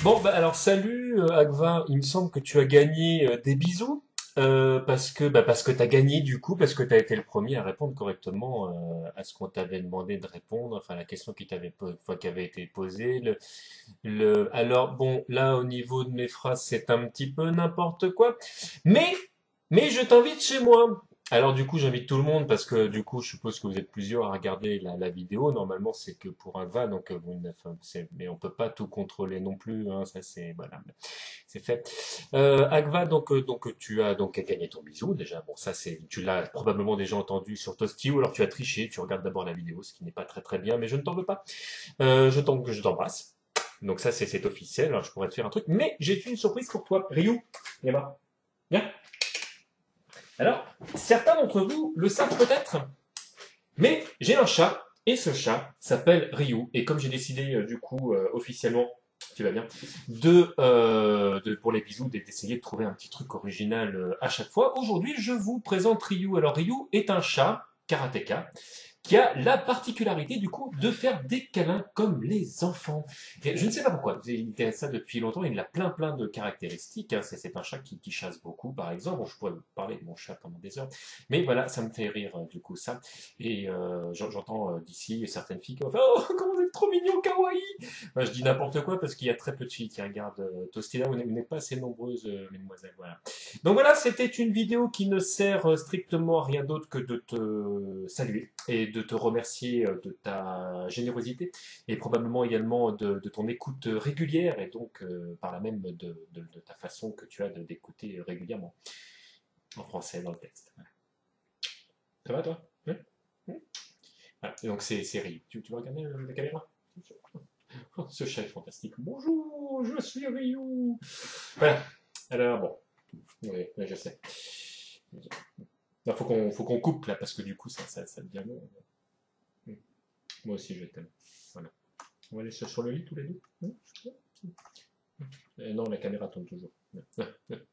Bon, bah alors salut Agva, il me semble que tu as gagné des bisous parce que t'as gagné du coup parce que t'as été le premier à répondre correctement à ce qu'on t'avait demandé de répondre, enfin la question qui avait été posée. Alors bon, là au niveau de mes phrases c'est un petit peu n'importe quoi, mais mais je t'invite chez moi. Alors du coup, j'invite tout le monde parce que du coup, je suppose que vous êtes plusieurs à regarder la vidéo. Normalement, c'est que pour un va, donc enfin, mais on peut pas tout contrôler non plus. Hein, ça c'est voilà, c'est fait. Agva, donc tu as donc gagné ton bisou déjà. Bon, ça c'est, tu l'as probablement déjà entendu sur Toasty ou alors tu as triché. Tu regardes d'abord la vidéo, ce qui n'est pas très très bien, mais je ne t'en veux pas. Je t'embrasse. Donc ça c'est officiel. Alors je pourrais te faire un truc, mais j'ai une surprise pour toi, Ryu. Viens voir. Viens. Alors, certains d'entre vous le savent peut-être, mais j'ai un chat, et ce chat s'appelle Ryu. Et comme j'ai décidé, du coup, officiellement, tu vas bien, pour les bisous, d'essayer de trouver un petit truc original à chaque fois, aujourd'hui, je vous présente Ryu. Alors, Ryu est un chat karatéka qui a la particularité du coup de faire des câlins comme les enfants. Et je ne sais pas pourquoi, il fait ça depuis longtemps, il a plein de caractéristiques. Hein. C'est un chat qui chasse beaucoup, par exemple. Bon, je pourrais vous parler de mon chat pendant des heures, mais voilà, ça me fait rire du coup ça. Et j'entends d'ici certaines filles qui vont faire «Oh, comment vous êtes trop mignon, kawaii!» Enfin, je dis n'importe quoi parce qu'il y a très peu de filles qui regardent Toasty. Vous n'êtes pas assez nombreuses, mesdemoiselles. Voilà. Donc voilà, c'était une vidéo qui ne sert strictement à rien d'autre que de te saluer et de te remercier de ta générosité et probablement également de ton écoute régulière et donc par là même de ta façon que tu as d'écouter régulièrement en français dans le texte. Voilà. Ça va toi? Oui. Oui. Voilà. Et donc c'est Ryu. Tu veux regarder la caméra? Oh, ce chat est fantastique. Bonjour, je suis Ryu. Voilà. Alors bon, oui, je sais. Il faut qu'on coupe là parce que du coup ça devient long. Moi aussi je t'aime. Voilà. On va aller sur le lit tous les deux. Non, la caméra tourne toujours.